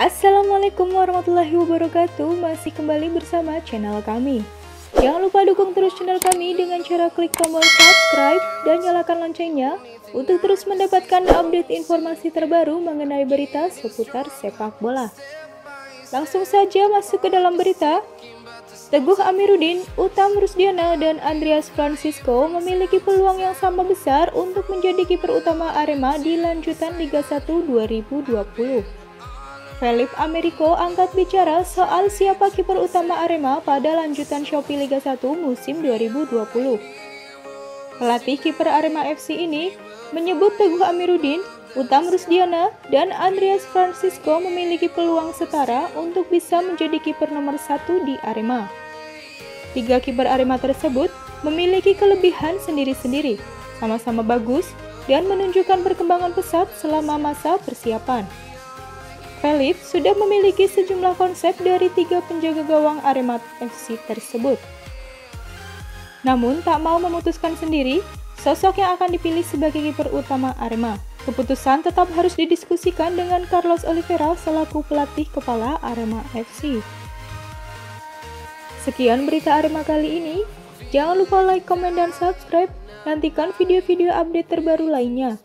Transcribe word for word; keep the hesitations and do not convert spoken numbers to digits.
Assalamualaikum warahmatullahi wabarakatuh. Masih kembali bersama channel kami. Jangan lupa dukung terus channel kami dengan cara klik tombol subscribe dan nyalakan loncengnya untuk terus mendapatkan update informasi terbaru mengenai berita seputar sepak bola. Langsung saja masuk ke dalam berita. Teguh Amiruddin, Uttam Rusdiana, dan Andreas Francisco memiliki peluang yang sama besar untuk menjadi kiper utama Arema di lanjutan Liga satu dua ribu dua puluh. Philip Americo angkat bicara soal siapa kiper utama Arema pada lanjutan Shopee Liga satu musim dua ribu dua puluh. Pelatih kiper Arema F C ini menyebut Teguh Amiruddin, Uttam Rusdiana, dan Andreas Francisco memiliki peluang setara untuk bisa menjadi kiper nomor satu di Arema. Tiga kiper Arema tersebut memiliki kelebihan sendiri-sendiri, sama-sama bagus, dan menunjukkan perkembangan pesat selama masa persiapan. Philip sudah memiliki sejumlah konsep dari tiga penjaga gawang Arema F C tersebut. Namun tak mau memutuskan sendiri sosok yang akan dipilih sebagai kiper utama Arema. Keputusan tetap harus didiskusikan dengan Carlos Oliveira selaku pelatih kepala Arema F C. Sekian berita Arema kali ini. Jangan lupa like, komen, dan subscribe. Nantikan video-video update terbaru lainnya.